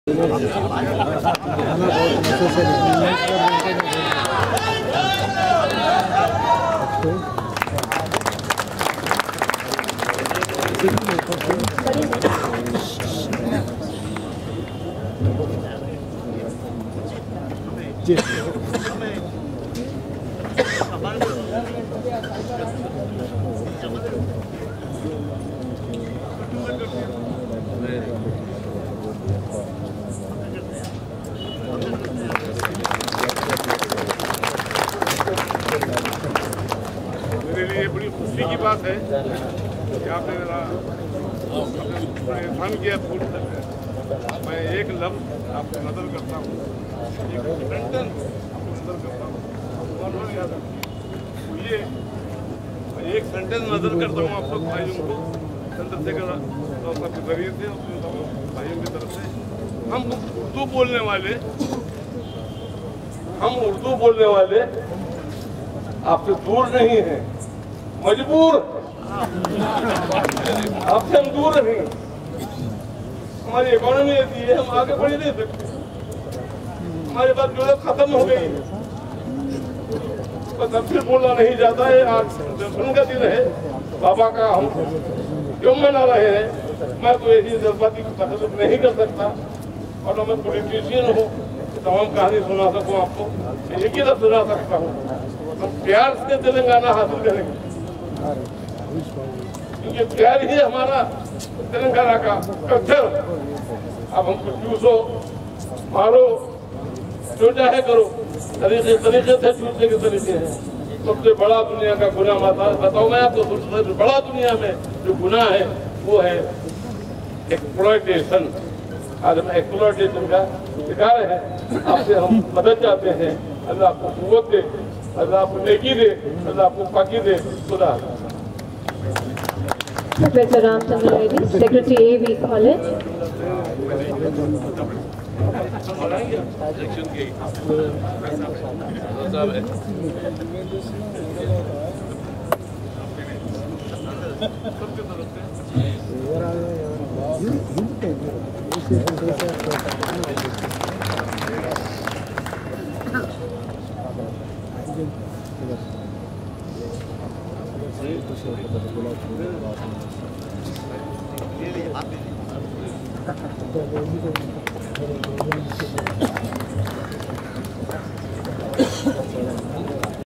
मेरे लिए बड़ी खुशी की बात है कि आपने मेरा फन किया फूल। मैं एक लफ्ज़ आपको नज़र करता हूँ, एक सेंटेंस आपको नज़र करता हूँ, याद रखिए। ये एक सेंटेंस नज़र करता हूँ आप लोग भाइयों को चंद्रशेखर साहब के जरिए से, भाइयों की तरफ से। हम उर्दू बोलने वाले आपसे दूर नहीं है, मजबूर। आपसे हम दूर नहीं, हमारी इकोनॉमी ऐसी है, हम आगे बढ़ नहीं सकते। हमारे पास जरूरत खत्म हो गई, बस अब फिर बोलना नहीं जाता है। आज दर्शन का दिन है बाबा का, हम क्यों मना रहे हैं। मैं तो ऐसी जज्बाती तकलीफ नहीं कर सकता, और मैं पॉलिटिशियन हूँ तमाम कहानी सुना सकूँ आपको, एक ही सुना सकता हूँ। हम प्यार से तेलंगाना हासिल करेंगे, क्योंकि प्यार ही हमारा तेलंगाना का कल्चर। अब हमको चूसो, मारो, जो चाहे करो, तरीके से चूसने के तरीके हैं। सबसे बड़ा दुनिया का गुनाह बताओ मैं आपको, सबसे बड़ा दुनिया में जो गुनाह है वो है एक्सप्लॉयटेशन। आज हम एक्सप्लॉयटेशन का शिकार है। आपसे हम मदद चाहते हैं। अल्लाह आपको कुव्वत दे, अल्लाह आपको नेकी दे, अल्लाह आपको पाकी दे। खुदा। Professor RangaReddy, Secretary AV College.